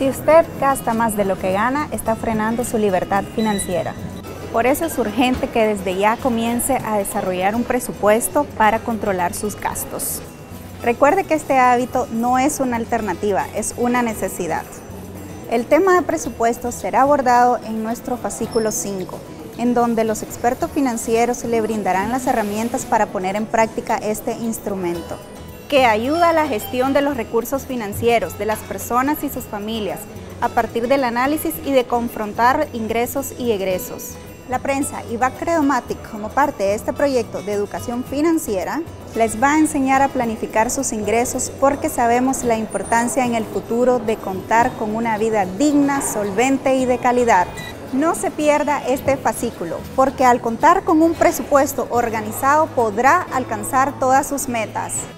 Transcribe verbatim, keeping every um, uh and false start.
Si usted gasta más de lo que gana, está frenando su libertad financiera. Por eso es urgente que desde ya comience a desarrollar un presupuesto para controlar sus gastos. Recuerde que este hábito no es una alternativa, es una necesidad. El tema de presupuestos será abordado en nuestro fascículo cinco, en donde los expertos financieros le brindarán las herramientas para poner en práctica este instrumento, que ayuda a la gestión de los recursos financieros de las personas y sus familias, a partir del análisis y de confrontar ingresos y egresos. La prensa y Backredomatic, como parte de este proyecto de educación financiera, les va a enseñar a planificar sus ingresos porque sabemos la importancia en el futuro de contar con una vida digna, solvente y de calidad. No se pierda este fascículo, porque al contar con un presupuesto organizado podrá alcanzar todas sus metas.